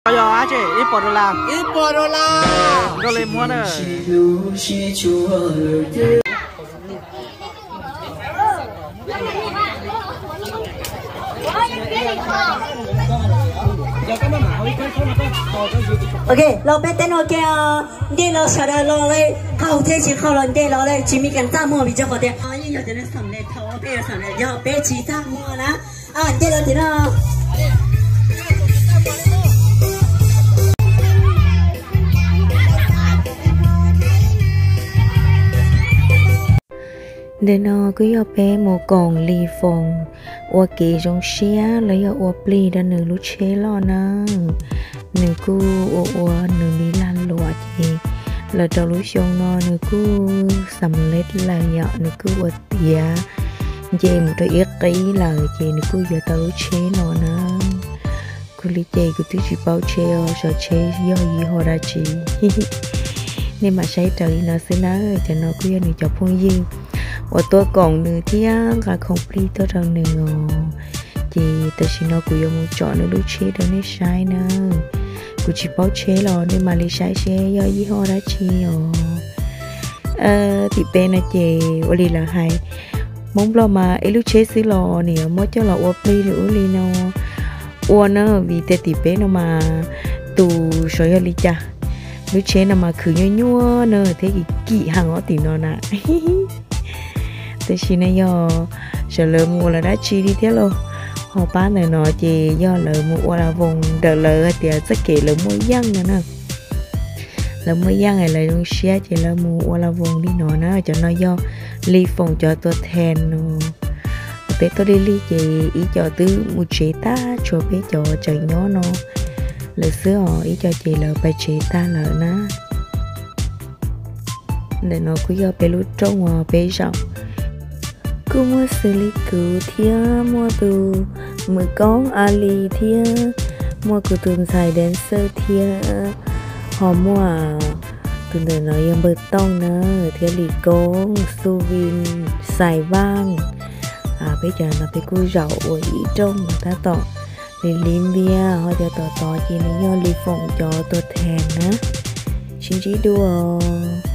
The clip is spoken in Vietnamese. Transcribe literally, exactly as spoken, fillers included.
bây giờ á chị ít bỏ đô la ít bỏ đô la rồi lên mua nữa ok lo bé tên ok đi lo sợ đời lo đây không thế chỉ không lo đi lo đây chỉ mình cần ra mua bị cho họ tiền à nhưng giờ thì nó sắm này tháo bé sắm này giờ bé chỉ ra muaนะอ่ะđi lo thì nó đến nó cứ yo bé một con lì phong, ô kỹ trong xe lấy yo ô pli đã nửa lúc chế lo nè, nửa cu ô ô nửa đi lan lụa chị, là đầu lúc xong nó nửa cu sầm lết là yo nửa cu ô tía, chị một đôi ít kỹ là chị nửa cu giờ đầu lúc chế nó nè, cu lì chị cu tứ chỉ bao chế ở sợ chế yo gì họ ra chị, nên mà say trời nó sẽ nói cho nó cứ nửa chọc phong gì. Và tôi còn nữa thì là không đi tôi rằng nữa chị tại vì nó cũng có một chọn nữa lúc chế đó nên sai nữa cũng chỉ bảo chế lo nên mà lấy sai chế do gì họ đã chi rồi ờ thì bên này chị ở đây là hay mong lo mà ấy lúc chế xí lo nè mới cho là ốp đi nữa đi nó uốn nó vì thế thì bên nó mà tù soi ở đi cha lúc chế nó mà khử nhua nhua nữa thế thì kỹ hàng ở tìm nó nè thì này do sợ lỡ mua là đã chi đi thế luôn họ bán này nọ chỉ do lỡ mua là vùng đợt lỡ thì rất kỹ lỡ mua dân nữa nè lỡ mua dân này là luôn xe chỉ lỡ mua là vùng đi nọ nó cho nó do ly phòng cho tôi thèn bé tôi đi ly chị ý cho tứ một chế ta cho bé cho trời nhó nó lỡ xưa họ ý cho chị lỡ bé chế ta lỡ ná để nó cứ do bé lút trong bé rộng cứ mua xử lý cứu thia mua từ mười con ali thia mua từ tường xài đến sơ thia họ mua từ từ nói em bờ tông nữa thia lì con su vin xài vang à bây giờ là phải cúi rậu ở ý trong người ta tỏ để lim bia họ cho tỏ tỏ chỉ nó do lì phòng cho tôi thèn á xin chỉ đùa